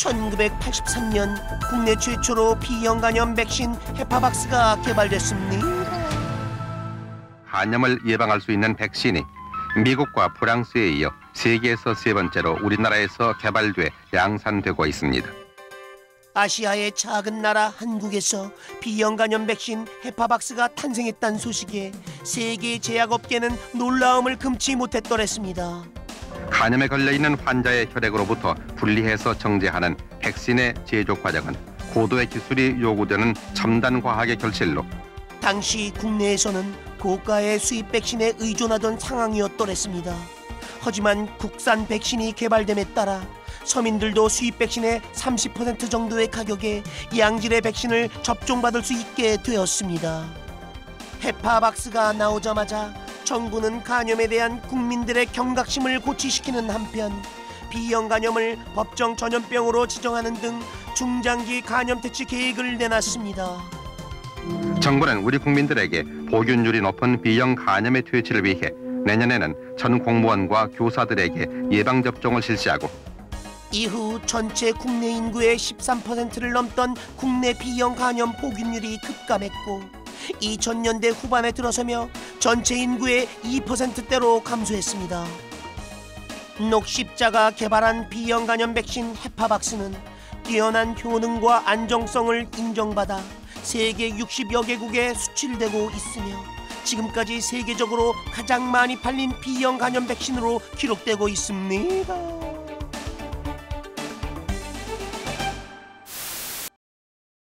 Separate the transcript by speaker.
Speaker 1: 1983년 국내 최초로 B형 간염 백신 헤파박스가 개발됐습니다.
Speaker 2: 간염을 예방할 수 있는 백신이 미국과 프랑스에 이어 세계에서 세 번째로 우리나라에서 개발돼 양산되고 있습니다.
Speaker 1: 아시아의 작은 나라 한국에서 B형 간염 백신 헤파박스가 탄생했다는 소식에 세계 제약업계는 놀라움을 금치 못했더랬습니다.
Speaker 2: 간염에 걸려있는 환자의 혈액으로부터 분리해서 정제하는 백신의 제조 과정은 고도의 기술이 요구되는 첨단 과학의 결실로
Speaker 1: 당시 국내에서는 고가의 수입 백신에 의존하던 상황이었더랬습니다. 하지만 국산 백신이 개발됨에 따라 서민들도 수입 백신의 30% 정도의 가격에 양질의 백신을 접종받을 수 있게 되었습니다. 헤파박스가 나오자마자 정부는 간염에 대한 국민들의 경각심을 고취시키는 한편 B형 간염을 법정 전염병으로 지정하는 등 중장기 간염 퇴치 계획을 내놨습니다.
Speaker 2: 정부는 우리 국민들에게 보균율이 높은 B형 간염의 퇴치를 위해 내년에는 전 공무원과 교사들에게 예방접종을 실시하고
Speaker 1: 이후 전체 국내 인구의 13%를 넘던 국내 B형 간염 보균율이 급감했고 2000년대 후반에 들어서며 전체 인구의 2%대로 감소했습니다. 녹십자가 개발한 B형 간염 백신 헤파박스는 뛰어난 효능과 안정성을 인정받아 세계 60여 개국에 수출되고 있으며 지금까지 세계적으로 가장 많이 팔린 B형 간염 백신으로 기록되고 있습니다.